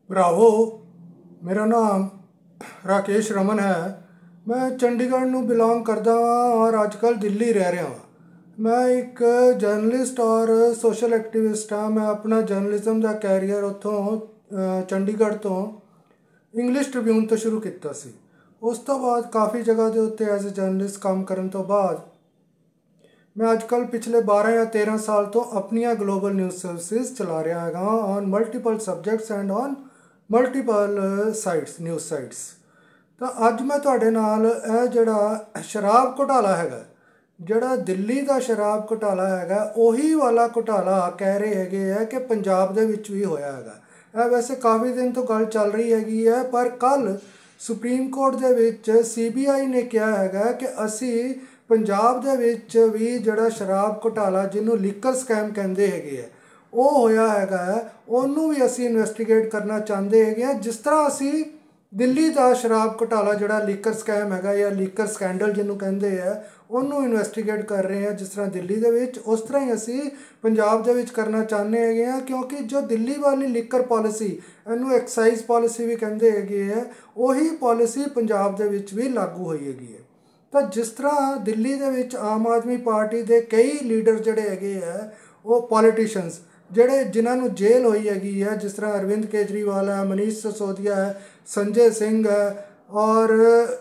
ਭਰਾਵੋ, ਮੇਰਾ ਨਾਮ ਰਾਕੇਸ਼ ਰਮਨ ਹੈ। ਮੈਂ ਚੰਡੀਗੜ੍ਹ ਨੂੰ ਬਿਲੋਂਗ ਕਰਦਾ ਹਾਂ ਔਰ ਅੱਜ ਕੱਲ੍ਹ ਦਿੱਲੀ ਰਹਿ ਰਿਹਾ ਹਾਂ। ਮੈਂ ਇੱਕ ਜਰਨਲਿਸਟ ਔਰ ਸੋਸ਼ਲ ਐਕਟਿਵਿਸਟ ਹਾਂ। ਮੈਂ ਆਪਣਾ ਜਰਨਲਿਜ਼ਮ ਦਾ ਕੈਰੀਅਰ ਉੱਥੋਂ ਚੰਡੀਗੜ੍ਹ ਤੋਂ ਇੰਗਲਿਸ਼ ਟ੍ਰਿਬਿਊਨ ਤੋਂ ਸ਼ੁਰੂ ਕੀਤਾ ਸੀ। ਉਸ ਤੋਂ ਬਾਅਦ ਕਾਫੀ ਜਗ੍ਹਾ ਦੇ ਉੱਤੇ ਐਜ਼ ਅ ਜਰਨਲਿਸਟ ਕੰਮ ਕਰਨ ਤੋਂ ਬਾਅਦ ਮੈਂ ਅੱਜ ਕੱਲ੍ਹ ਪਿਛਲੇ 12 ਜਾਂ 13 ਸਾਲ ਤੋਂ ਆਪਣੀਆਂ ਗਲੋਬਲ ਨਿਊਜ਼ ਸਰਵਿਸਿਜ਼ ਚਲਾ ਰਿਹਾ ਹੈਗਾ on multiple subjects and on multiple news sites. ਤਾਂ ਅੱਜ ਮੈਂ ਤੁਹਾਡੇ ਨਾਲ ਇਹ ਜਿਹੜਾ ਸ਼ਰਾਬ ਘੁਟਾਲਾ ਹੈਗਾ, ਜਿਹੜਾ ਦਿੱਲੀ ਦਾ ਸ਼ਰਾਬ ਘੁਟਾਲਾ ਹੈਗਾ, ਉਹੀ ਵਾਲਾ ਘੁਟਾਲਾ ਕਹਿ ਰਹੇ ਹੈਗੇ ਹੈ ਕਿ ਪੰਜਾਬ ਦੇ ਵਿੱਚ ਵੀ ਹੋਇਆ ਹੈਗਾ। ਇਹ ਵੈਸੇ ਕਾਫੀ ਦਿਨ ਤੋਂ ਗੱਲ ਚੱਲ ਰਹੀ ਹੈਗੀ ਹੈ, ਪਰ ਕੱਲ੍ਹ ਸੁਪਰੀਮ ਕੋਰਟ ਦੇ ਵਿੱਚ CBI ਨੇ ਕਿਹਾ ਹੈਗਾ ਕਿ ਅਸੀਂ ਪੰਜਾਬ ਦੇ ਵਿੱਚ ਵੀ ਜਿਹੜਾ ਸ਼ਰਾਬ ਘੁਟਾਲਾ, ਜਿਹਨੂੰ ਲੀਕਰ ਸਕੈਮ ਕਹਿੰਦੇ ਹੈਗੇ ਆ, ਉਹ ਹੋਇਆ ਹੈਗਾ, ਉਹਨੂੰ ਵੀ ਅਸੀਂ ਇਨਵੈਸਟੀਗੇਟ ਕਰਨਾ ਚਾਹੁੰਦੇ ਹੈਗੇ ਹਾਂ। ਜਿਸ ਤਰ੍ਹਾਂ ਅਸੀਂ ਦਿੱਲੀ ਦਾ ਸ਼ਰਾਬ ਘੁਟਾਲਾ ਜਿਹੜਾ ਲੀਕਰ ਸਕੈਮ ਹੈਗਾ ਜਾਂ ਲੀਕਰ ਸਕੈਂਡਲ ਜਿਹਨੂੰ ਕਹਿੰਦੇ ਆ, ਉਹਨੂੰ ਇਨਵੈਸਟੀਗੇਟ ਕਰ ਰਹੇ ਹਾਂ ਜਿਸ ਤਰ੍ਹਾਂ ਦਿੱਲੀ ਦੇ ਵਿੱਚ, ਉਸ ਤਰ੍ਹਾਂ ਹੀ ਅਸੀਂ ਪੰਜਾਬ ਦੇ ਵਿੱਚ ਕਰਨਾ ਚਾਹੁੰਦੇ ਹੈਗੇ ਹਾਂ। ਕਿਉਂਕਿ ਜੋ ਦਿੱਲੀ ਵਾਲੀ ਲੀਕਰ ਪਾਲਿਸੀ, ਇਹਨੂੰ ਐਕਸਾਈਜ਼ ਪਾਲਿਸੀ ਵੀ ਕਹਿੰਦੇ ਹੈਗੇ ਹੈ, ਉਹੀ ਪਾਲਿਸੀ ਪੰਜਾਬ ਦੇ ਵਿੱਚ ਵੀ ਲਾਗੂ ਹੋਈ ਹੈਗੀ ਹੈ। ਤਾਂ ਜਿਸ ਤਰ੍ਹਾਂ ਦਿੱਲੀ ਦੇ ਵਿੱਚ ਆਮ ਆਦਮੀ ਪਾਰਟੀ ਦੇ ਕਈ ਲੀਡਰ ਜਿਹੜੇ ਹੈਗੇ ਹੈ, ਉਹ ਪੋਲੀਟੀਸ਼ੀਅਨਸ ਜਿਹੜੇ ਜਿਨ੍ਹਾਂ ਨੂੰ ਜੇਲ੍ਹ ਹੋਈ ਹੈਗੀ ਹੈ, ਜਿਸ ਤਰ੍ਹਾਂ ਅਰਵਿੰਦ ਕੇਜਰੀਵਾਲ ਹੈ, ਮਨੀਸ਼ ਸਿਸੋਦੀਆ ਹੈ, ਸੰਜੇ ਸਿੰਘ ਹੈ ਔਰ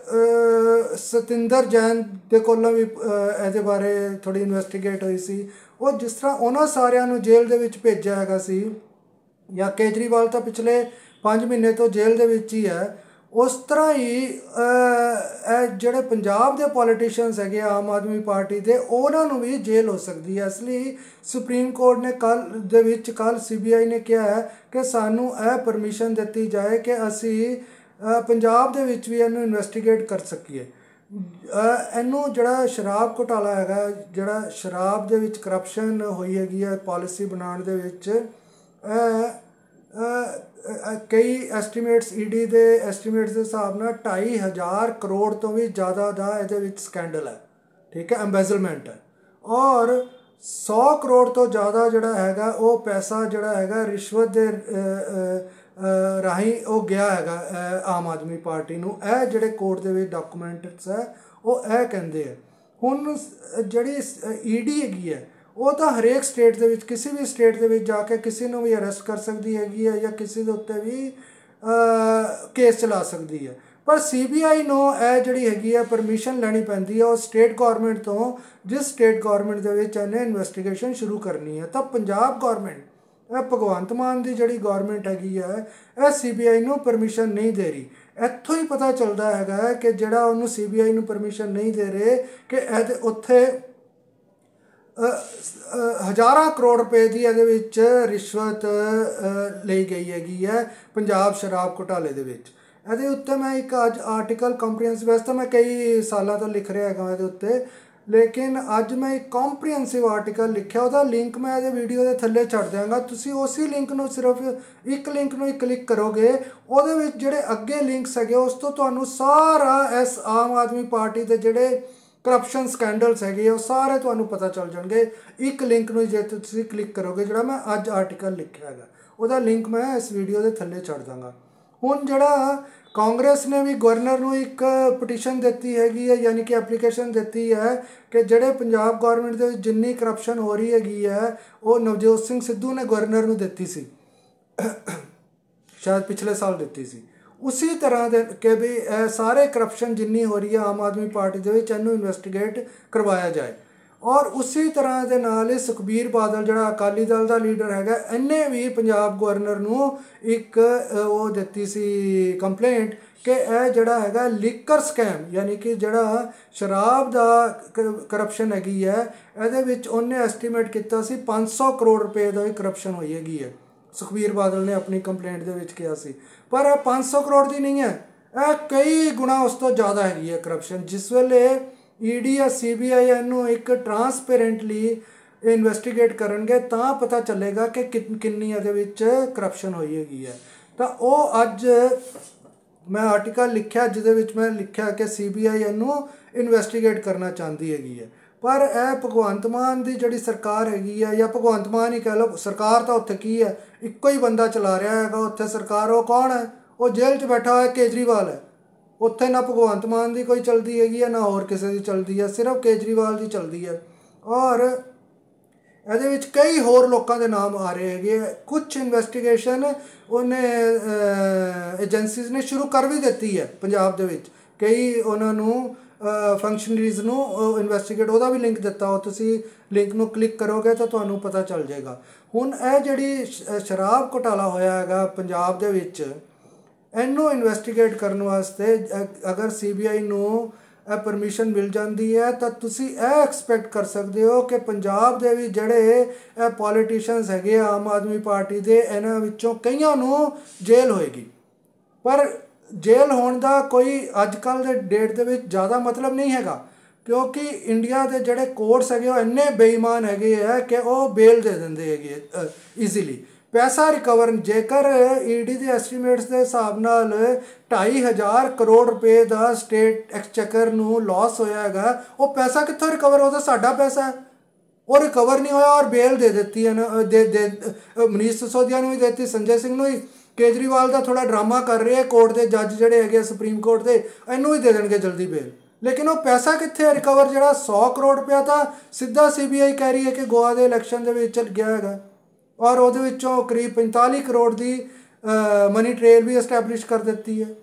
ਸਤਿੰਦਰ ਜੈਨ ਦੇ ਕੋਲੋਂ ਵੀ ਇਹਦੇ ਬਾਰੇ ਥੋੜ੍ਹੀ ਇਨਵੈਸਟੀਗੇਟ ਹੋਈ ਸੀ। ਉਹ ਜਿਸ ਤਰ੍ਹਾਂ ਉਹਨਾਂ ਸਾਰਿਆਂ ਨੂੰ ਜੇਲ੍ਹ ਦੇ ਵਿੱਚ ਭੇਜਿਆ ਹੈਗਾ ਸੀ, ਜਾਂ ਕੇਜਰੀਵਾਲ ਤਾਂ ਪਿਛਲੇ 5 ਮਹੀਨੇ ਤੋਂ ਜੇਲ੍ਹ ਦੇ ਵਿੱਚ ਹੀ ਹੈ, ਉਸ ਤਰ੍ਹਾਂ ਹੀ ਇਹ ਜਿਹੜੇ ਪੰਜਾਬ ਦੇ ਪੋਲੀਟੀਸ਼ੀਅਨਸ ਹੈਗੇ ਆਮ ਆਦਮੀ ਪਾਰਟੀ ਦੇ, ਉਹਨਾਂ ਨੂੰ ਵੀ ਜੇਲ੍ਹ ਹੋ ਸਕਦੀ ਹੈ। ਇਸ ਲਈ ਸੁਪਰੀਮ ਕੋਰਟ ਨੇ ਕੱਲ੍ਹ CBI ਨੇ ਕਿਹਾ ਹੈ ਕਿ ਸਾਨੂੰ ਇਹ ਪਰਮਿਸ਼ਨ ਦਿੱਤੀ ਜਾਏ ਕਿ ਅਸੀਂ ਪੰਜਾਬ ਦੇ ਵਿੱਚ ਵੀ ਇਹਨੂੰ ਇਨਵੈਸਟੀਗੇਟ ਕਰ ਸਕੀਏ। ਇਹਨੂੰ ਜਿਹੜਾ ਸ਼ਰਾਬ ਘੁਟਾਲਾ ਹੈਗਾ, ਜਿਹੜਾ ਸ਼ਰਾਬ ਦੇ ਵਿੱਚ ਕਰਪਸ਼ਨ ਹੋਈ ਹੈਗੀ ਹੈ ਪਾਲਿਸੀ ਬਣਾਉਣ ਦੇ ਵਿੱਚ, ਕਈ ਐਸਟੀਮੇਟਸ, ED ਦੇ ਐਸਟੀਮੇਟਸ ਦੇ ਹਿਸਾਬ ਨਾਲ 2500 ਕਰੋੜ ਤੋਂ ਵੀ ਜ਼ਿਆਦਾ ਦਾ ਇਹਦੇ ਵਿੱਚ ਸਕੈਂਡਲ ਹੈ, ਠੀਕ ਹੈ, ਐਮਬੈਜ਼ਲਮੈਂਟ ਹੈ। ਔਰ 100 ਕਰੋੜ ਤੋਂ ਜ਼ਿਆਦਾ ਜਿਹੜਾ ਹੈਗਾ ਉਹ ਪੈਸਾ ਜਿਹੜਾ ਹੈਗਾ ਰਿਸ਼ਵਤ ਦੇ ਰਾਹੀਂ ਉਹ ਗਿਆ ਹੈਗਾ ਆਮ ਆਦਮੀ ਪਾਰਟੀ ਨੂੰ। ਇਹ ਜਿਹੜੇ ਕੋਰਟ ਦੇ ਵਿੱਚ ਡਾਕੂਮੈਂਟਸ ਹੈ ਉਹ ਇਹ ਕਹਿੰਦੇ ਆ। ਹੁਣ ਜਿਹੜੀ ED ਹੈਗੀ ਹੈ, ਉਹ ਤਾਂ ਹਰੇਕ ਸਟੇਟ ਦੇ ਵਿੱਚ, ਕਿਸੇ ਵੀ ਸਟੇਟ ਦੇ ਵਿੱਚ ਜਾ ਕੇ ਕਿਸੇ ਨੂੰ ਵੀ ਅਰੈਸਟ ਕਰ ਸਕਦੀ ਹੈਗੀ ਹੈ ਜਾਂ ਕਿਸੇ ਦੇ ਉੱਤੇ ਵੀ ਕੇਸ ਚਲਾ ਸਕਦੀ ਹੈ। ਪਰ CBI ਨੂੰ ਇਹ ਜਿਹੜੀ ਹੈਗੀ ਹੈ ਪਰਮਿਸ਼ਨ ਲੈਣੀ ਪੈਂਦੀ ਹੈ ਉਹ ਸਟੇਟ ਗੌਰਮੈਂਟ ਤੋਂ, ਜਿਸ ਸਟੇਟ ਗੌਰਮੈਂਟ ਦੇ ਵਿੱਚ ਇਹਨੇ ਇਨਵੈਸਟੀਗੇਸ਼ਨ ਸ਼ੁਰੂ ਕਰਨੀ ਹੈ। ਤਾਂ ਪੰਜਾਬ ਗੌਰਮੈਂਟ, ਇਹ ਭਗਵੰਤ ਮਾਨ ਦੀ ਜਿਹੜੀ ਗੌਰਮੈਂਟ ਹੈਗੀ ਹੈ, ਇਹ CBI ਨੂੰ ਪਰਮਿਸ਼ਨ ਨਹੀਂ ਦੇ ਰਹੀ। ਇੱਥੋਂ ਹੀ ਪਤਾ ਚੱਲਦਾ ਹੈਗਾ ਕਿ ਜਿਹੜਾ ਉਹਨੂੰ CBI ਨੂੰ ਪਰਮਿਸ਼ਨ ਨਹੀਂ ਦੇ ਰਹੇ ਕਿ ਇਹਦੇ ਉੱਥੇ ਹਜ਼ਾਰਾਂ ਕਰੋੜ ਰੁਪਏ ਦੀ ਇਹਦੇ ਵਿੱਚ ਰਿਸ਼ਵਤ ਲਈ ਗਈ ਹੈਗੀ ਹੈ ਪੰਜਾਬ ਸ਼ਰਾਬ ਘੁਟਾਲੇ ਦੇ ਵਿੱਚ। ਇਹਦੇ ਉੱਤੇ ਮੈਂ ਇੱਕ ਅੱਜ ਆਰਟੀਕਲ ਕੰਪਰੀਹੈਂਸਿਵ, ਵੈਸੇ ਤਾਂ ਮੈਂ ਕਈ ਸਾਲਾਂ ਤੋਂ ਲਿਖ ਰਿਹਾ ਹੈਗਾ ਇਹਦੇ ਉੱਤੇ, ਲੇਕਿਨ ਅੱਜ ਮੈਂ ਇੱਕ ਕੰਪਰੀਹੈਂਸਿਵ ਆਰਟੀਕਲ ਲਿਖਿਆ, ਉਹਦਾ ਲਿੰਕ ਮੈਂ ਇਹਦੇ ਵੀਡੀਓ ਦੇ ਥੱਲੇ ਛੱਡ ਦਿਆਂਗਾ। ਤੁਸੀਂ ਉਸੇ ਲਿੰਕ ਨੂੰ, ਸਿਰਫ ਇੱਕ ਲਿੰਕ ਨੂੰ ਹੀ ਕਲਿੱਕ ਕਰੋਗੇ, ਉਹਦੇ ਵਿੱਚ ਜਿਹੜੇ ਅੱਗੇ ਲਿੰਕਸ ਹੈਗੇ ਉਸ ਤੋਂ ਤੁਹਾਨੂੰ ਸਾਰਾ ਇਸ ਆਮ ਆਦਮੀ ਪਾਰਟੀ ਦੇ ਜਿਹੜੇ ਕਰਪਸ਼ਨ ਸਕੈਂਡਲਸ ਹੈਗੇ ਉਹ ਸਾਰੇ ਤੁਹਾਨੂੰ ਪਤਾ ਚੱਲ ਜਾਣਗੇ। ਇੱਕ ਲਿੰਕ ਨੂੰ ਜੇ ਤੁਸੀਂ ਕਲਿੱਕ ਕਰੋਗੇ, ਜਿਹੜਾ ਮੈਂ ਅੱਜ ਆਰਟੀਕਲ ਲਿਖਿਆ ਹੈਗਾ, ਉਹਦਾ ਲਿੰਕ ਮੈਂ ਇਸ ਵੀਡੀਓ ਦੇ ਥੱਲੇ ਛੱਡ ਦਾਂਗਾ। ਹੁਣ ਜਿਹੜਾ ਕਾਂਗਰਸ ਨੇ ਵੀ ਗਵਰਨਰ ਨੂੰ ਇੱਕ ਪਟੀਸ਼ਨ ਦਿੱਤੀ ਹੈਗੀ ਹੈ, ਯਾਨੀ ਕਿ ਐਪਲੀਕੇਸ਼ਨ ਦਿੱਤੀ ਹੈ ਕਿ ਜਿਹੜੇ ਪੰਜਾਬ ਗੌਰਮੈਂਟ ਦੇ ਵਿੱਚ ਜਿੰਨੀ ਕਰਪਸ਼ਨ ਹੋ ਰਹੀ ਹੈਗੀ ਹੈ, ਉਹ ਨਵਜੋਤ ਸਿੰਘ ਸਿੱਧੂ ਨੇ ਗਵਰਨਰ ਨੂੰ ਦਿੱਤੀ ਸੀ, ਸ਼ਾਇਦ ਪਿਛਲੇ ਸਾਲ ਦਿੱਤੀ ਸੀ। ਉਸੇ ਤਰ੍ਹਾਂ ਦੇ ਕਿ ਵੀ ਇਹ ਸਾਰੇ ਕਰਪਸ਼ਨ ਜਿੰਨੀ ਹੋ ਰਹੀ ਹੈ ਆਮ ਆਦਮੀ ਪਾਰਟੀ ਦੇ ਵਿੱਚ, ਇਹਨੂੰ ਇਨਵੈਸਟੀਗੇਟ ਕਰਵਾਇਆ ਜਾਏ। ਔਰ ਉਸੇ ਤਰ੍ਹਾਂ ਦੇ ਨਾਲ ਹੀ ਸੁਖਬੀਰ ਬਾਦਲ ਜਿਹੜਾ ਅਕਾਲੀ ਦਲ ਦਾ ਲੀਡਰ ਹੈਗਾ, ਇਹਨੇ ਵੀ ਪੰਜਾਬ ਗਵਰਨਰ ਨੂੰ ਇੱਕ ਉਹ ਦਿੱਤੀ ਸੀ ਕੰਪਲੇਂਟ ਕਿ ਇਹ ਜਿਹੜਾ ਹੈਗਾ ਲੀਕਰ ਸਕੈਮ, ਯਾਨੀ ਕਿ ਜਿਹੜਾ ਸ਼ਰਾਬ ਦਾ ਕਰਪਸ਼ਨ ਹੈਗੀ ਹੈ, ਇਹਦੇ ਵਿੱਚ ਉਹਨੇ ਐਸਟੀਮੇਟ ਕੀਤਾ ਸੀ 500 ਕਰੋੜ ਰੁਪਏ ਦਾ ਵੀ ਕਰਪਸ਼ਨ ਹੋਈ ਹੈਗੀ ਹੈ। ਸੁਖਬੀਰ ਬਾਦਲ ਨੇ ਆਪਣੀ ਕੰਪਲੇਂਟ ਦੇ ਵਿੱਚ ਕਿਹਾ ਸੀ, ਪਰ ਇਹ 500 ਕਰੋੜ ਦੀ ਨਹੀਂ ਹੈ, ਇਹ ਕਈ ਗੁਣਾ ਉਸ ਤੋਂ ਜ਼ਿਆਦਾ ਹੈਗੀ ਹੈ ਕਰਪਸ਼ਨ। ਜਿਸ ਵੇਲੇ ED ਜਾਂ CBI ਇਹਨੂੰ ਇੱਕ ਟਰਾਂਸਪੇਰੈਂਟਲੀ ਇਨਵੈਸਟੀਗੇਟ ਕਰਨਗੇ ਤਾਂ ਪਤਾ ਚੱਲੇਗਾ ਕਿ ਕਿੰਨੀ ਇਹਦੇ ਵਿੱਚ ਕਰਪਸ਼ਨ ਹੋਈ ਹੈਗੀ ਹੈ। ਤਾਂ ਉਹ ਅੱਜ ਮੈਂ ਆਰਟੀਕਲ ਲਿਖਿਆ ਜਿਹਦੇ ਵਿੱਚ ਮੈਂ ਲਿਖਿਆ ਕਿ CBI ਇਹਨੂੰ ਇਨਵੈਸਟੀਗੇਟ ਕਰਨਾ ਚਾਹੁੰਦੀ ਹੈਗੀ ਹੈ। ਪਰ ਇਹ ਭਗਵੰਤ ਮਾਨ ਦੀ ਜਿਹੜੀ ਸਰਕਾਰ ਹੈਗੀ ਆ, ਜਾਂ ਭਗਵੰਤ ਮਾਨ ਹੀ ਕਹਿ ਲਓ, ਸਰਕਾਰ ਤਾਂ ਉੱਥੇ ਕੀ ਹੈ, ਇੱਕੋ ਹੀ ਬੰਦਾ ਚਲਾ ਰਿਹਾ ਹੈਗਾ ਉੱਥੇ ਸਰਕਾਰ। ਉਹ ਕੌਣ ਹੈ? ਉਹ ਜੇਲ੍ਹ 'ਚ ਬੈਠਾ ਹੋਇਆ ਕੇਜਰੀਵਾਲ ਹੈ। ਉੱਥੇ ਨਾ ਭਗਵੰਤ ਮਾਨ ਦੀ ਕੋਈ ਚਲਦੀ ਹੈਗੀ ਹੈ, ਨਾ ਹੋਰ ਕਿਸੇ ਦੀ ਚਲਦੀ ਹੈ, ਸਿਰਫ ਕੇਜਰੀਵਾਲ ਦੀ ਚਲਦੀ ਹੈ। ਔਰ ਇਹਦੇ ਵਿੱਚ ਕਈ ਹੋਰ ਲੋਕਾਂ ਦੇ ਨਾਮ ਆ ਰਹੇ ਹੈਗੇ। ਕੁਛ ਇਨਵੈਸਟੀਗੇਸ਼ਨ ਉਹਨੇ ਏਜੰਸੀਜ਼ ਨੇ ਸ਼ੁਰੂ ਕਰ ਵੀ ਦਿੱਤੀ ਹੈ ਪੰਜਾਬ ਦੇ ਵਿੱਚ। ਕਈ ਉਹਨਾਂ ਨੂੰ ਫੰਕਸ਼ਨਰੀਜ਼ ਨੂੰ ਇਨਵੈਸਟੀਗੇਟ, ਉਹਦਾ ਵੀ ਲਿੰਕ ਦਿੱਤਾ। ਉਹ ਤੁਸੀਂ ਲਿੰਕ ਨੂੰ ਕਲਿੱਕ ਕਰੋਗੇ ਤਾਂ ਤੁਹਾਨੂੰ ਪਤਾ ਚੱਲ ਜਾਏਗਾ। ਹੁਣ ਇਹ ਜਿਹੜੀ ਸ਼ਰਾਬ ਘੁਟਾਲਾ ਹੋਇਆ ਹੈਗਾ ਪੰਜਾਬ ਦੇ ਵਿੱਚ, ਇਹਨੂੰ ਇਨਵੈਸਟੀਗੇਟ ਕਰਨ ਵਾਸਤੇ ਅਗਰ CBI ਨੂੰ ਪਰਮਿਸ਼ਨ ਮਿਲ ਜਾਂਦੀ ਹੈ ਤਾਂ ਤੁਸੀਂ ਇਹ ਐਕਸਪੈਕਟ ਕਰ ਸਕਦੇ ਹੋ ਕਿ ਪੰਜਾਬ ਦੇ ਵੀ ਜਿਹੜੇ ਇਹ ਪੋਲੀਟੀਸ਼ੀਅਨਸ ਹੈਗੇ ਆਮ ਆਦਮੀ ਪਾਰਟੀ ਦੇ, ਇਹਨਾਂ ਵਿੱਚੋਂ ਕਈਆਂ ਨੂੰ ਜੇਲ੍ਹ ਹੋਏਗੀ। ਪਰ ਜੇਲ੍ਹ ਹੋਣ ਦਾ ਕੋਈ ਅੱਜ ਕੱਲ੍ਹ ਦੇ ਡੇਟ ਦੇ ਵਿੱਚ ਜ਼ਿਆਦਾ ਮਤਲਬ ਨਹੀਂ ਹੈਗਾ, ਕਿਉਂਕਿ ਇੰਡੀਆ ਦੇ ਜਿਹੜੇ ਕੋਰਟਸ ਹੈਗੇ ਉਹ ਇੰਨੇ ਬੇਈਮਾਨ ਹੈਗੇ ਹੈ ਕਿ ਉਹ ਬੇਲ ਦੇ ਦਿੰਦੇ ਹੈਗੇ ਈਜ਼ੀਲੀ। ਪੈਸਾ ਰਿਕਵਰ, ਜੇਕਰ ED ਦੇ ਐਸਟੀਮੇਟਸ ਦੇ ਹਿਸਾਬ ਨਾਲ 2,500 ਕਰੋੜ ਰੁਪਏ ਦਾ ਸਟੇਟ ਐਕਸਚੇਕਰ ਨੂੰ ਲਾਸ ਹੋਇਆ ਹੈਗਾ, ਉਹ ਪੈਸਾ ਕਿੱਥੋਂ ਰਿਕਵਰ? ਉਹ ਤਾਂ ਸਾਡਾ ਪੈਸਾ ਹੈ, ਉਹ ਰਿਕਵਰ ਨਹੀਂ ਹੋਇਆ। ਔਰ ਬੇਲ ਦੇ ਦਿੱਤੀ ਹੈ ਨਾ, ਮਨੀਸ਼ ਸਿਸੋਦੀਆ ਨੂੰ ਵੀ ਦਿੱਤੀ, ਸੰਜੇ ਸਿੰਘ ਨੂੰ ਵੀ। ਕੇਜਰੀਵਾਲ ਦਾ ਥੋੜ੍ਹਾ ਡਰਾਮਾ ਕਰ ਰਹੇ ਕੋਰਟ ਦੇ ਜੱਜ ਜਿਹੜੇ ਹੈਗੇ ਸੁਪਰੀਮ ਕੋਰਟ ਦੇ, ਇਹਨੂੰ ਵੀ ਦੇ ਦੇਣਗੇ ਜਲਦੀ ਬੇਲ। ਲੇਕਿਨ ਉਹ ਪੈਸਾ ਕਿੱਥੇ ਹੈ ਰਿਕਵਰ? ਜਿਹੜਾ 100 ਕਰੋੜ ਰੁਪਇਆ ਤਾਂ ਸਿੱਧਾ CBI ਕਹਿ ਰਹੀ ਹੈ ਕਿ ਗੋਆ ਦੇ ਇਲੈਕਸ਼ਨ ਦੇ ਵਿੱਚ ਗਿਆ ਹੈਗਾ, ਔਰ ਉਹਦੇ ਵਿੱਚੋਂ ਕਰੀਬ 45 ਕਰੋੜ ਦੀ ਮਨੀ ਟ੍ਰੇਲ ਵੀ ਐਸਟੈਬਲਿਸ਼ ਕਰ ਦਿੱਤੀ ਹੈ।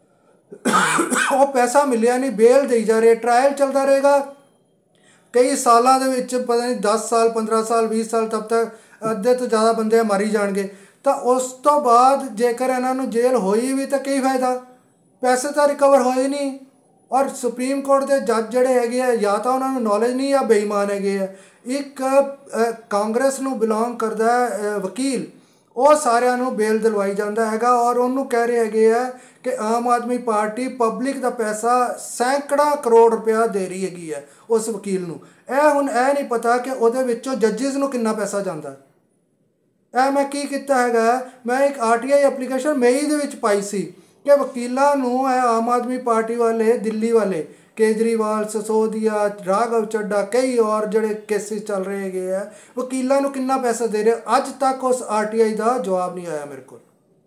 ਉਹ ਪੈਸਾ ਮਿਲਿਆ ਨਹੀਂ, ਬੇਲ ਦੇਈ ਜਾ ਰਹੇ, ਟਰਾਇਲ ਚੱਲਦਾ ਰਹੇਗਾ ਕਈ ਸਾਲਾਂ ਦੇ ਵਿੱਚ, ਪਤਾ ਨਹੀਂ 10 ਸਾਲ 15 ਸਾਲ 20 ਸਾਲ, ਤਬ ਤੱਕ ਅੱਧੇ ਤੋਂ ਜ਼ਿਆਦਾ ਬੰਦੇ ਮਾਰੀ ਜਾਣਗੇ। ਤਾਂ ਉਸ ਤੋਂ ਬਾਅਦ ਜੇਕਰ ਇਹਨਾਂ ਨੂੰ ਜੇਲ੍ਹ ਹੋਈ ਵੀ ਤਾਂ ਕੀ ਫਾਇਦਾ? ਪੈਸੇ ਤਾਂ ਰਿਕਵਰ ਹੋਏ ਨਹੀਂ। ਔਰ ਸੁਪਰੀਮ ਕੋਰਟ ਦੇ ਜੱਜ ਜਿਹੜੇ ਹੈਗੇ ਆ, ਜਾਂ ਤਾਂ ਉਹਨਾਂ ਨੂੰ ਨੌਲੇਜ ਨਹੀਂ ਜਾਂ ਬੇਈਮਾਨ ਹੈਗੇ ਆ। ਇੱਕ ਕਾਂਗਰਸ ਨੂੰ ਬਿਲੋਂਗ ਕਰਦਾ ਵਕੀਲ, ਉਹ ਸਾਰਿਆਂ ਨੂੰ ਬੇਲ ਦਿਲਵਾਈ ਜਾਂਦਾ ਹੈਗਾ, ਔਰ ਉਹਨੂੰ ਕਹਿ ਰਹੇ ਹੈਗੇ ਆ ਕਿ ਆਮ ਆਦਮੀ ਪਾਰਟੀ ਪਬਲਿਕ ਦਾ ਪੈਸਾ ਸੈਂਕੜਾ ਕਰੋੜ ਰੁਪਇਆ ਦੇ ਰਹੀ ਹੈਗੀ ਹੈ ਉਸ ਵਕੀਲ ਨੂੰ। ਹੁਣ ਇਹ ਨਹੀਂ ਪਤਾ ਕਿ ਉਹਦੇ ਵਿੱਚੋਂ ਜੱਜਿਸ ਨੂੰ ਕਿੰਨਾ ਪੈਸਾ ਜਾਂਦਾ। ਮੈਂ ਕੀ ਕੀਤਾ ਹੈਗਾ, ਮੈਂ ਇੱਕ RTI ਐਪਲੀਕੇਸ਼ਨ ਮਈ ਦੇ ਵਿੱਚ ਪਾਈ ਸੀ ਕਿ ਵਕੀਲਾਂ ਨੂੰ, ਇਹ ਆਮ ਆਦਮੀ ਪਾਰਟੀ ਵਾਲੇ, ਦਿੱਲੀ ਵਾਲੇ, ਕੇਜਰੀਵਾਲ, ਸਿਸੋਦੀਆ, ਰਾਘਵ ਚੱਡਾ, ਕਈ ਔਰ ਜਿਹੜੇ ਕੇਸਿਸ ਚੱਲ ਰਹੇ ਹੈਗੇ ਆ, ਵਕੀਲਾਂ ਨੂੰ ਕਿੰਨਾ ਪੈਸਾ ਦੇ ਰਹੇ। ਅੱਜ ਤੱਕ ਉਸ RTI ਦਾ ਜਵਾਬ ਨਹੀਂ ਆਇਆ ਮੇਰੇ ਕੋਲ।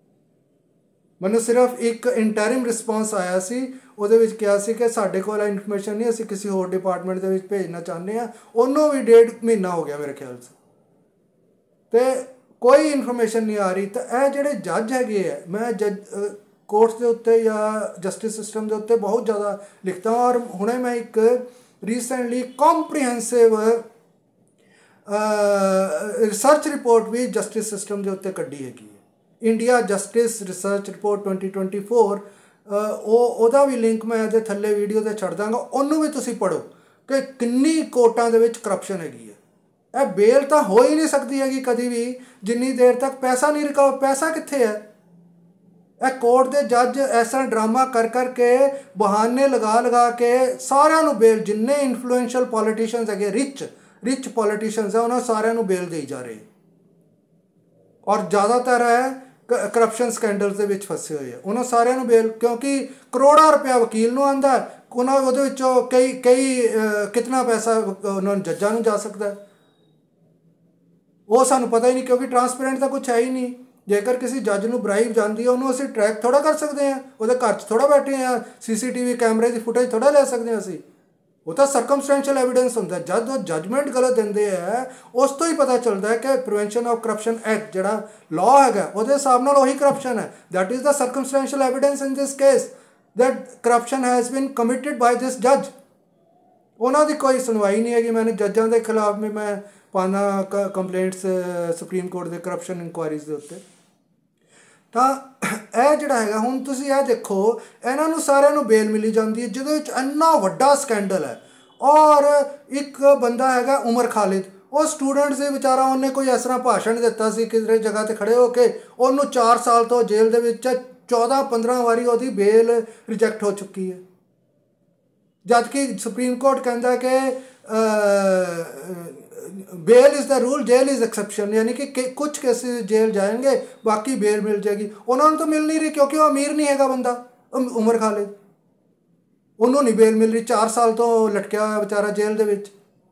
ਮੈਨੂੰ ਸਿਰਫ ਇੱਕ ਇੰਟਰਿਮ ਰਿਸਪੌਂਸ ਆਇਆ ਸੀ, ਉਹਦੇ ਵਿੱਚ ਕਿਹਾ ਸੀ ਕਿ ਸਾਡੇ ਕੋਲ ਇਨਫੋਰਮੇਸ਼ਨ ਨਹੀਂ, ਅਸੀਂ ਕਿਸੇ ਹੋਰ ਡਿਪਾਰਟਮੈਂਟ ਦੇ ਵਿੱਚ ਭੇਜਣਾ ਚਾਹੁੰਦੇ ਹਾਂ। ਉਹਨੂੰ ਵੀ 1.5 ਮਹੀਨਾ ਹੋ ਗਿਆ ਮੇਰੇ ਖਿਆਲ 'ਚ, ਤੇ ਕੋਈ ਇਨਫੋਰਮੇਸ਼ਨ ਨਹੀਂ ਆ ਰਹੀ। ਤਾਂ ਇਹ ਜਿਹੜੇ ਜੱਜ ਹੈਗੇ ਆ, ਮੈਂ ਕੋਰਟਸ ਦੇ ਉੱਤੇ ਜਾਂ ਜਸਟਿਸ ਸਿਸਟਮ ਦੇ ਉੱਤੇ ਬਹੁਤ ਜ਼ਿਆਦਾ ਲਿਖਦਾ। ਔਰ ਹੁਣੇ ਮੈਂ ਇੱਕ ਰੀਸੈਂਟਲੀ ਕੰਪਰੀਹੈਂਸਿਵ ਰਿਸਰਚ ਰਿਪੋਰਟ ਵੀ ਜਸਟਿਸ ਸਿਸਟਮ ਦੇ ਉੱਤੇ ਕੱਢੀ ਹੈਗੀ ਹੈ, ਇੰਡੀਆ ਜਸਟਿਸ ਰਿਸਰਚ ਰਿਪੋਰਟ 2024। ਉਹਦਾ ਵੀ ਲਿੰਕ ਮੈਂ ਇਹਦੇ ਥੱਲੇ ਵੀਡੀਓ 'ਤੇ ਛੱਡ ਦਾਂਗਾ, ਉਹਨੂੰ ਵੀ ਤੁਸੀਂ ਪੜ੍ਹੋ ਕਿ ਕਿੰਨੀ ਕੋਰਟਾਂ ਦੇ ਵਿੱਚ ਕਰਪਸ਼ਨ ਹੈਗੀ ਹੈ। ਇਹ ਬੇਲ ਤਾਂ ਹੋ ਹੀ ਨਹੀਂ ਸਕਦੀ ਹੈਗੀ ਕਦੀ ਵੀ, ਜਿੰਨੀ ਦੇਰ ਤੱਕ ਪੈਸਾ ਨਹੀਂ ਰਿਕਵਰ। ਪੈਸਾ ਕਿੱਥੇ ਹੈ? ਇਹ ਕੋਰਟ ਦੇ ਜੱਜ ਐਸਾ ਡਰਾਮਾ ਕਰ ਕਰਕੇ, ਬਹਾਨੇ ਲਗਾ ਕੇ ਸਾਰਿਆਂ ਨੂੰ ਬੇਲ, ਜਿੰਨੇ ਇਨਫਲੂਐਂਸ਼ੀਅਲ ਪੋਲੀਟੀਸ਼ੀਅਨਸ ਹੈਗੇ, ਰਿਚ ਪੋਲੀਟੀਸ਼ੀਅਨਸ ਹੈ, ਉਹਨਾਂ ਸਾਰਿਆਂ ਨੂੰ ਬੇਲ ਦੇਈ ਜਾ ਰਹੇ। ਔਰ ਜ਼ਿਆਦਾਤਰ ਹੈ ਕਰਪਸ਼ਨ ਸਕੈਂਡਲਸ ਦੇ ਵਿੱਚ ਫਸੇ ਹੋਏ ਆ, ਉਹਨਾਂ ਸਾਰਿਆਂ ਨੂੰ ਬੇਲ, ਕਿਉਂਕਿ ਕਰੋੜਾਂ ਰੁਪਇਆ ਵਕੀਲ ਨੂੰ ਆਉਂਦਾ, ਉਹਦੇ ਵਿੱਚੋਂ ਕਈ ਕਿਤਨਾ ਪੈਸਾ ਉਹਨਾਂ ਨੂੰ ਜੱਜਾਂ ਨੂੰ ਜਾ ਸਕਦਾ, ਉਹ ਸਾਨੂੰ ਪਤਾ ਹੀ ਨਹੀਂ, ਕਿਉਂਕਿ ਟਰਾਂਸਪੇਰੈਂਟ ਤਾਂ ਕੁਛ ਹੈ ਹੀ ਨਹੀਂ। ਜੇਕਰ ਕਿਸੇ ਜੱਜ ਨੂੰ ਬਰਾਈਬ ਜਾਂਦੀ ਹੈ, ਉਹਨੂੰ ਅਸੀਂ ਟਰੈਕ ਥੋੜ੍ਹਾ ਕਰ ਸਕਦੇ ਹਾਂ, ਉਹਦੇ ਘਰ 'ਚ ਥੋੜ੍ਹਾ ਬੈਠੇ ਹਾਂ, CCTV ਕੈਮਰੇ ਦੀ ਫੁਟੇਜ ਥੋੜ੍ਹਾ ਲੈ ਸਕਦੇ ਹਾਂ ਅਸੀਂ। ਉਹ ਤਾਂ ਸਰਕਮਸਟੈਂਸ਼ੀਅਲ ਐਵੀਡੈਂਸ ਹੁੰਦਾ। ਜਦ ਉਹ ਜੱਜਮੈਂਟ ਗਲਤ ਦਿੰਦੇ ਹੈ, ਉਸ ਤੋਂ ਹੀ ਪਤਾ ਚੱਲਦਾ ਹੈ ਕਿ ਪ੍ਰੀਵੈਂਸ਼ਨ ਆਫ ਕਰਪਸ਼ਨ ਐਕਟ ਜਿਹੜਾ ਲਾਅ ਹੈਗਾ, ਉਹਦੇ ਹਿਸਾਬ ਨਾਲ ਉਹੀ ਕਰਪਸ਼ਨ ਹੈ। That is the circumstantial evidence in this case that corruption has been committed by this ਜੱਜ। ਉਹਨਾਂ ਦੀ ਕੋਈ ਸੁਣਵਾਈ ਨਹੀਂ ਹੈਗੀ। ਮੈਨੂੰ ਜੱਜਾਂ ਦੇ ਖਿਲਾਫ ਵੀ ਮੈਂ ਪਾਉਂਦਾ ਕੰਪਲੇਂਟਸ ਸੁਪਰੀਮ ਕੋਰਟ ਦੇ ਕਰਪਸ਼ਨ ਇਨਕੁਆਇਰੀਜ਼ ਦੇ ਉੱਤੇ। ਤਾਂ ਇਹ ਜਿਹੜਾ ਹੈਗਾ, ਹੁਣ ਤੁਸੀਂ ਇਹ ਦੇਖੋ, ਇਹਨਾਂ ਨੂੰ ਸਾਰਿਆਂ ਨੂੰ ਬੇਲ ਮਿਲੀ ਜਾਂਦੀ ਹੈ, ਜਿਹਦੇ ਵਿੱਚ ਇੰਨਾ ਵੱਡਾ ਸਕੈਂਡਲ ਹੈ। ਔਰ ਇੱਕ ਬੰਦਾ ਹੈਗਾ ਉਮਰ ਖਾਲਿਦ, ਉਹ ਸਟੂਡੈਂਟਸ ਦੇ ਵਿਚਾਰਾ, ਉਹਨੇ ਕੋਈ ਇਸ ਤਰ੍ਹਾਂ ਭਾਸ਼ਣ ਦਿੱਤਾ ਸੀ ਕਿਸੇ ਜਗ੍ਹਾ 'ਤੇ ਖੜ੍ਹੇ ਹੋ ਕੇ, ਉਹਨੂੰ 4 ਸਾਲ ਤੋਂ ਜੇਲ੍ਹ ਦੇ ਵਿੱਚ 14-15 ਵਾਰੀ ਉਹਦੀ ਬੇਲ ਰਿਜੈਕਟ ਹੋ ਚੁੱਕੀ ਹੈ। ਜਦ ਕਿ ਸੁਪਰੀਮ ਕੋਰਟ ਕਹਿੰਦਾ ਕਿ bail is the rule, jail is exception, यानी कि कुछ केसेस जेल जाएंगे, बाकी बेल मिल जाएगी। उन्होंने तो मिल नहीं रही क्योंकि वो अमीर नहीं हैगा बंदा, उमर खालिद, उन्होंने नहीं बेल मिल रही, 4 साल तो लटकिया होया बेचारा जेल दे विच।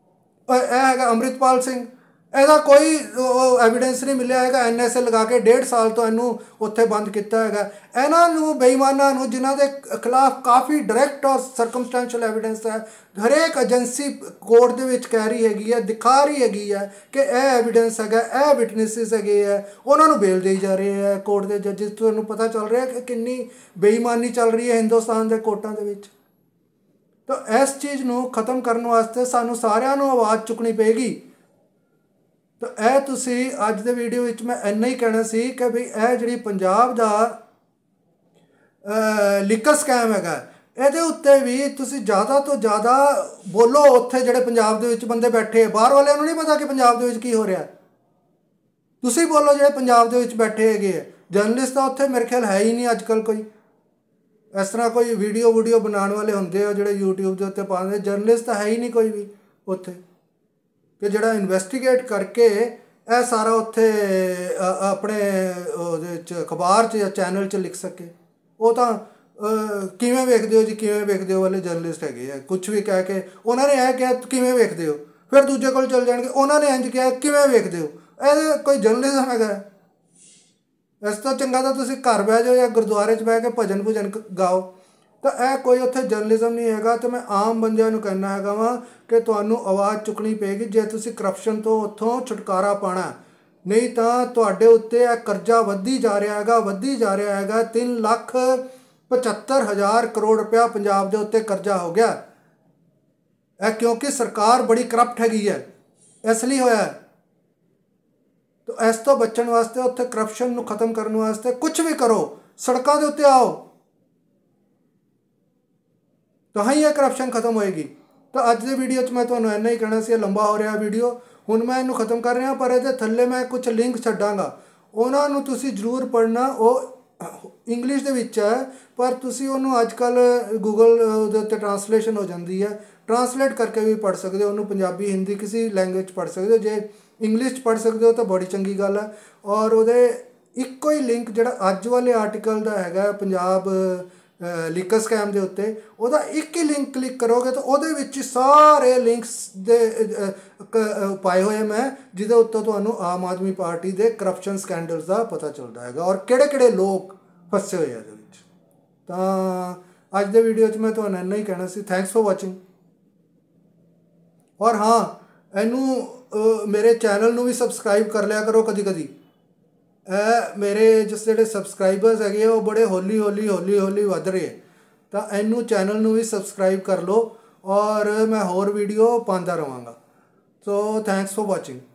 है अमृतपाल सिंह, ਇਹਦਾ ਕੋਈ ਐਵੀਡੈਂਸ ਨਹੀਂ ਮਿਲਿਆ ਹੈਗਾ। NSA ਲਗਾ ਕੇ 1.5 ਸਾਲ ਤੋਂ ਇਹਨੂੰ ਉੱਥੇ ਬੰਦ ਕੀਤਾ ਹੈਗਾ। ਇਹਨਾਂ ਨੂੰ ਬੇਈਮਾਨਾਂ ਨੂੰ ਜਿਨ੍ਹਾਂ ਦੇ ਖਿਲਾਫ ਕਾਫੀ ਡਾਇਰੈਕਟ ਔਰ ਸਰਕਮਸਟੈਂਸ਼ੀਅਲ ਐਵੀਡੈਂਸ ਹੈ, ਹਰੇਕ ਏਜੰਸੀ ਕੋਰਟ ਦੇ ਵਿੱਚ ਕਹਿ ਰਹੀ ਹੈਗੀ ਹੈ, ਦਿਖਾ ਰਹੀ ਹੈਗੀ ਹੈ ਕਿ ਇਹ ਐਵੀਡੈਂਸ ਹੈਗਾ, ਇਹ ਵਿਟਨੈਸਿਸ ਹੈਗੇ ਹੈ, ਉਹਨਾਂ ਨੂੰ ਬੇਲ ਦੇਈ ਜਾ ਰਹੇ ਹੈ ਕੋਰਟ ਦੇ ਜੱਜਿਸ। ਤੁਹਾਨੂੰ ਪਤਾ ਚੱਲ ਰਿਹਾ ਕਿ ਕਿੰਨੀ ਬੇਈਮਾਨੀ ਚੱਲ ਰਹੀ ਹੈ ਹਿੰਦੁਸਤਾਨ ਦੇ ਕੋਰਟਾਂ ਦੇ ਵਿੱਚ। ਤਾਂ ਇਸ ਚੀਜ਼ ਨੂੰ ਖ਼ਤਮ ਕਰਨ ਵਾਸਤੇ ਸਾਨੂੰ ਸਾਰਿਆਂ ਨੂੰ ਆਵਾਜ਼ ਚੁੱਕਣੀ ਪਏਗੀ। ਤਾਂ ਇਹ ਤੁਸੀਂ ਅੱਜ ਦੇ ਵੀਡੀਓ ਵਿੱਚ ਮੈਂ ਇੰਨਾ ਹੀ ਕਹਿਣਾ ਸੀ ਕਿ ਵੀ ਇਹ ਜਿਹੜੀ ਪੰਜਾਬ ਦਾ ਲੀਕਰ ਸਕੈਮ ਹੈਗਾ, ਇਹਦੇ ਉੱਤੇ ਵੀ ਤੁਸੀਂ ਜ਼ਿਆਦਾ ਤੋਂ ਜ਼ਿਆਦਾ ਬੋਲੋ। ਉੱਥੇ ਜਿਹੜੇ ਪੰਜਾਬ ਦੇ ਵਿੱਚ ਬੰਦੇ ਬੈਠੇ, ਬਾਹਰ ਵਾਲਿਆਂ ਨੂੰ ਨਹੀਂ ਪਤਾ ਕਿ ਪੰਜਾਬ ਦੇ ਵਿੱਚ ਕੀ ਹੋ ਰਿਹਾ, ਤੁਸੀਂ ਬੋਲੋ ਜਿਹੜੇ ਪੰਜਾਬ ਦੇ ਵਿੱਚ ਬੈਠੇ ਹੈਗੇ ਹੈ। ਜਰਨਲਿਸਟ ਤਾਂ ਉੱਥੇ ਮੇਰੇ ਖਿਆਲ ਹੈ ਹੀ ਨਹੀਂ ਅੱਜ ਕੱਲ੍ਹ ਕੋਈ। ਇਸ ਤਰ੍ਹਾਂ ਕੋਈ ਵੀਡੀਓ ਬਣਾਉਣ ਵਾਲੇ ਹੁੰਦੇ ਆ ਜਿਹੜੇ YouTube ਦੇ ਉੱਤੇ ਪਾਉਂਦੇ, ਜਰਨਲਿਸਟ ਤਾਂ ਹੈ ਹੀ ਨਹੀਂ ਕੋਈ ਵੀ ਉੱਥੇ ਕਿ ਜਿਹੜਾ ਇਨਵੈਸਟੀਗੇਟ ਕਰਕੇ ਇਹ ਸਾਰਾ ਉੱਥੇ ਆਪਣੇ ਉਹਦੇ 'ਚ ਅਖਬਾਰ 'ਚ ਜਾਂ ਚੈਨਲ 'ਚ ਲਿਖ ਸਕੇ। ਉਹ ਤਾਂ ਕਿਵੇਂ ਵੇਖਦੇ ਹੋ ਜੀ, ਕਿਵੇਂ ਵੇਖਦੇ ਹੋ ਵਾਲੇ ਜਰਨਲਿਸਟ ਹੈਗੇ ਆ। ਕੁਛ ਵੀ ਕਹਿ ਕੇ ਉਹਨਾਂ ਨੇ ਇਹ ਕਿਹਾ ਕਿਵੇਂ ਵੇਖਦੇ ਹੋ, ਫਿਰ ਦੂਜੇ ਕੋਲ ਚਲ ਜਾਣਗੇ, ਉਹਨਾਂ ਨੇ ਇੰਝ ਕਿਹਾ ਕਿਵੇਂ ਵੇਖਦੇ ਹੋ। ਇਹ ਕੋਈ ਜਰਨਲਿਜ਼ਮ ਹੈਗਾ? ਇਸ ਤੋਂ ਚੰਗਾ ਤਾਂ ਤੁਸੀਂ ਘਰ ਬਹਿ ਜਾਓ ਜਾਂ ਗੁਰਦੁਆਰੇ 'ਚ ਬਹਿ ਕੇ ਭਜਨ ਗਾਓ। ਤਾਂ ਇਹ ਕੋਈ ਉੱਥੇ ਜਰਨਲਿਜ਼ਮ ਨਹੀਂ ਹੈਗਾ। ਅਤੇ ਮੈਂ ਆਮ ਬੰਦਿਆਂ ਨੂੰ ਕਹਿਣਾ ਹੈਗਾ ਵਾ ਕਿ ਤੁਹਾਨੂੰ ਆਵਾਜ਼ ਚੁੱਕਣੀ ਪਏਗੀ ਜੇ ਤੁਸੀਂ ਕਰਪਸ਼ਨ ਤੋਂ ਉੱਥੋਂ ਛੁਟਕਾਰਾ ਪਾਉਣਾ। ਨਹੀਂ ਤਾਂ ਤੁਹਾਡੇ ਉੱਤੇ ਇਹ ਕਰਜ਼ਾ ਵੱਧੀ ਜਾ ਰਿਹਾ ਹੈਗਾ, ਵੱਧੀ ਜਾ ਰਿਹਾ ਹੈਗਾ। 3,75,000 ਕਰੋੜ ਰੁਪਇਆ ਪੰਜਾਬ ਦੇ ਉੱਤੇ ਕਰਜ਼ਾ ਹੋ ਗਿਆ। ਇਹ ਕਿਉਂਕਿ ਸਰਕਾਰ ਬੜੀ ਕਰਪਟ ਹੈਗੀ ਹੈ, ਇਸ ਲਈ ਹੋਇਆ। ਤਾਂ ਇਸ ਤੋਂ ਬਚਣ ਵਾਸਤੇ, ਉੱਥੇ ਕਰਪਸ਼ਨ ਨੂੰ ਖ਼ਤਮ ਕਰਨ ਵਾਸਤੇ ਕੁਛ ਵੀ ਕਰੋ, ਸੜਕਾਂ ਦੇ ਉੱਤੇ ਆਓ, ਤਾਂ ਹੀ ਇਹ ਕਰਪਸ਼ਨ ਖਤਮ ਹੋਏਗੀ। ਤਾਂ ਅੱਜ ਦੇ ਵੀਡੀਓ 'ਚ ਮੈਂ ਤੁਹਾਨੂੰ ਇੰਨਾ ਹੀ ਕਹਿਣਾ ਸੀ। ਲੰਬਾ ਹੋ ਰਿਹਾ ਵੀਡੀਓ, ਹੁਣ ਮੈਂ ਇਹਨੂੰ ਖ਼ਤਮ ਕਰ ਰਿਹਾ। ਪਰ ਇਹਦੇ ਥੱਲੇ ਮੈਂ ਕੁਛ ਲਿੰਕ ਛੱਡਾਂਗਾ, ਉਹਨਾਂ ਨੂੰ ਤੁਸੀਂ ਜ਼ਰੂਰ ਪੜ੍ਹਨਾ। ਉਹ ਇੰਗਲਿਸ਼ ਦੇ ਵਿੱਚ ਹੈ, ਪਰ ਤੁਸੀਂ ਉਹਨੂੰ ਅੱਜ ਕੱਲ੍ਹ ਗੂਗਲ ਦੇ ਉੱਤੇ ਟਰਾਂਸਲੇਸ਼ਨ ਹੋ ਜਾਂਦੀ ਹੈ, ਟਰਾਂਸਲੇਟ ਕਰਕੇ ਵੀ ਪੜ੍ਹ ਸਕਦੇ ਹੋ ਉਹਨੂੰ। ਪੰਜਾਬੀ, ਹਿੰਦੀ, ਕਿਸੇ ਲੈਂਗੁਏਜ 'ਚ ਪੜ੍ਹ ਸਕਦੇ ਹੋ। ਜੇ ਇੰਗਲਿਸ਼ 'ਚ ਪੜ੍ਹ ਸਕਦੇ ਹੋ ਤਾਂ ਬੜੀ ਚੰਗੀ ਗੱਲ ਹੈ। ਔਰ ਉਹਦੇ ਇੱਕੋ ਹੀ ਲਿੰਕ ਜਿਹੜਾ ਅੱਜ ਵਾਲੇ ਆਰਟੀਕਲ ਦਾ ਹੈਗਾ ਪੰਜਾਬ ਲੀਕਰ ਸਕੈਮ ਦੇ ਉੱਤੇ, ਉਹਦਾ ਇੱਕ ਹੀ ਲਿੰਕ ਕਲਿੱਕ ਕਰੋਗੇ ਤਾਂ ਉਹਦੇ ਵਿੱਚ ਸਾਰੇ ਲਿੰਕਸ ਦੇ ਪਾਏ ਹੋਏ ਮੈਂ, ਜਿਹਦੇ ਉੱਤੇ ਤੁਹਾਨੂੰ ਆਮ ਆਦਮੀ ਪਾਰਟੀ ਦੇ ਕਰਪਸ਼ਨ ਸਕੈਂਡਲਸ ਦਾ ਪਤਾ ਚੱਲਦਾ ਹੈਗਾ ਔਰ ਕਿਹੜੇ ਕਿਹੜੇ ਲੋਕ ਫਸੇ ਹੋਏ ਆ ਇਹਦੇ ਵਿੱਚ। ਤਾਂ ਅੱਜ ਦੇ ਵੀਡੀਓ 'ਚ ਮੈਂ ਤੁਹਾਨੂੰ ਇੰਨਾ ਹੀ ਕਹਿਣਾ ਸੀ। Thanks for watching. ਔਰ ਹਾਂ, ਇਹਨੂੰ ਮੇਰੇ ਚੈਨਲ ਨੂੰ ਵੀ ਸਬਸਕ੍ਰਾਈਬ ਕਰ ਲਿਆ ਕਰੋ ਕਦੀ ਕਦੀ। ਮੇਰੇ ਜਿਹੜੇ ਸਬਸਕ੍ਰਾਈਬਰਸ ਹੈਗੇ ਉਹ ਬੜੇ ਹੌਲੀ ਹੌਲੀ ਵੱਧ ਰਹੇ। ਤਾਂ ਇਹਨੂੰ ਚੈਨਲ ਨੂੰ ਵੀ ਸਬਸਕ੍ਰਾਈਬ ਕਰ ਲਓ ਔਰ ਮੈਂ ਹੋਰ ਵੀਡੀਓ ਪਾਉਂਦਾ ਰਹਾਂਗਾ। So thanks for watching.